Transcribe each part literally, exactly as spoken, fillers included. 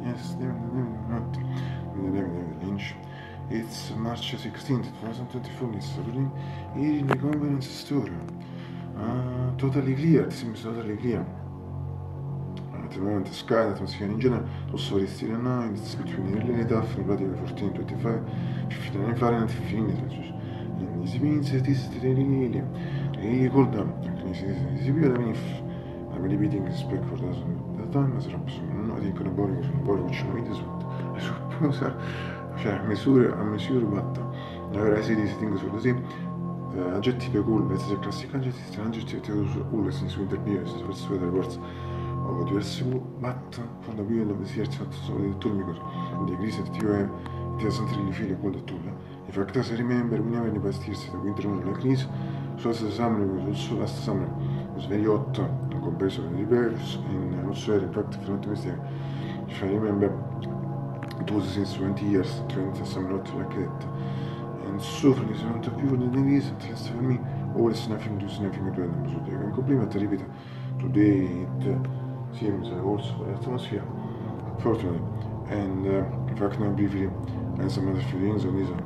Yes, not Lynch. It's March sixteenth, twenty twenty-four. Mister Ruling here in the convenience store. Uh, totally clear. It seems totally clear. At the moment, the sky and atmosphere in general also very still and now. It's between really tough and bloody fourteen twenty-five, fifty-nine Fahrenheit, fifteen Celsius. And this means it is really, really, really cold down. This is the if I'm repeating this back for the time as non ho dicono boring boring which no it is I suppose cioè misure a misure batta allora si distingue solo sì aggettivi cool invece del classico aggettivo aggettivo su cool si su interview si su su delle forze o diversi batta quando più dove si è fatto solo del turno quindi crisi attivo è ti sempre di file con il turno in fact se remember we never investirsi da winter la crisi so se summary sul last summer was very hot in comparison with the repairs and also in fact if not mistake if I remember it was since twenty years twenty some not like that and so from this point of view the news at least for me always nothing to nothing to do so the compliment repeat today it seems also for the atmosphere fortunately and uh, in fact now briefly and some other feelings on this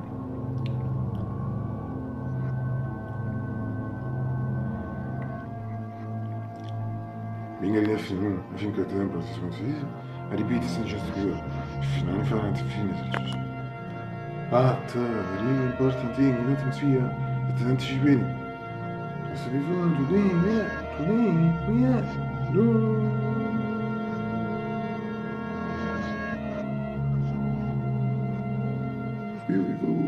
being in the afternoon, I think at the temple this one season, I repeat it's not just good. If non fa niente fine but uh, the really important thing in atmosphere that the anticipation. Because before today, we are today, we are no beautiful.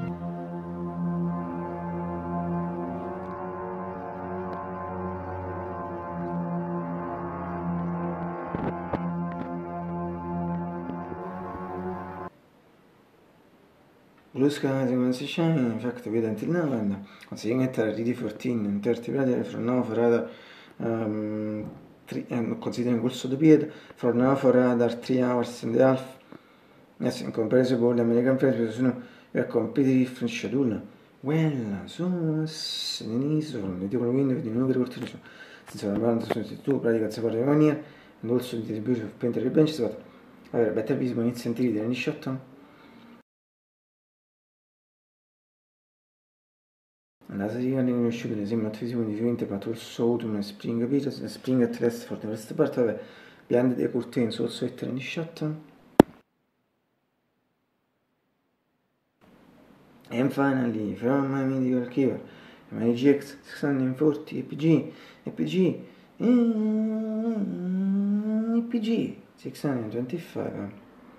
Blue skies and the shine, in fact, we until now, and seeing it already fourteen and thirty minutes from now for other, um, three, and considering also the period, from now for other three hours and a half. Yes, in comparison with the American friends, because you know, we have completely different schedule. Well, so, all'inizio, non dico quindi di nuovo ricordato, senza parlare su tu, pratica si parla di maniera, and also the distribution of painter benches, but, allora, better visible inizia di any shot. La serie è conosciuta insieme a tutti di Winter, ma also autumn and spring periods, and spring at last for the rest part of behind the curtains also it any shot. And finally, from my medical keeper, my G X six forty A P G, A P G, A P G six twenty-five.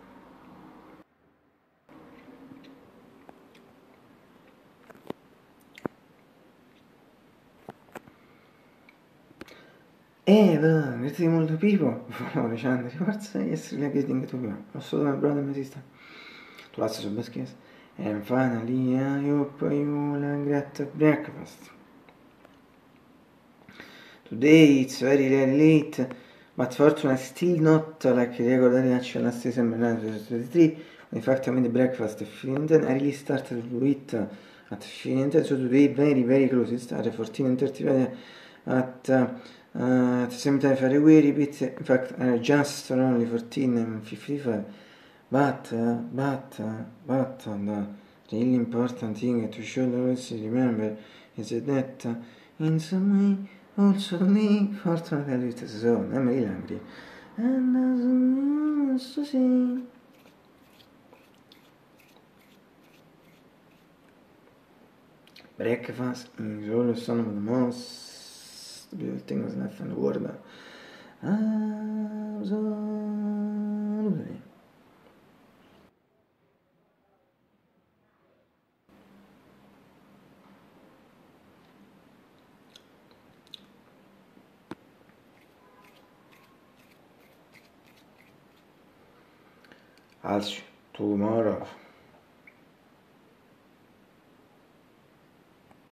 Eh, but grazie molto people for the rewards yesterday getting to you. Also my brother and my sister. To last some best case. And finally, I hope you will have great breakfast. Today it's very very late, but fortunately still not like regularly actually last December twenty twenty-three. In fact I made the breakfast at fifteen ten. I really started to do it at fifteen ten, so today very very close. It started fourteen and thirty at uh, uh, at the same time very very bit. In fact I just only fourteen and fifty-five. But uh, but uh, but uh, the really important thing to should always remember is that uh, in some way also me fortunately it is so I'm really angry and as to see breakfast is always one of the most beautiful things left in the world. Absolutely. I'll see you tomorrow.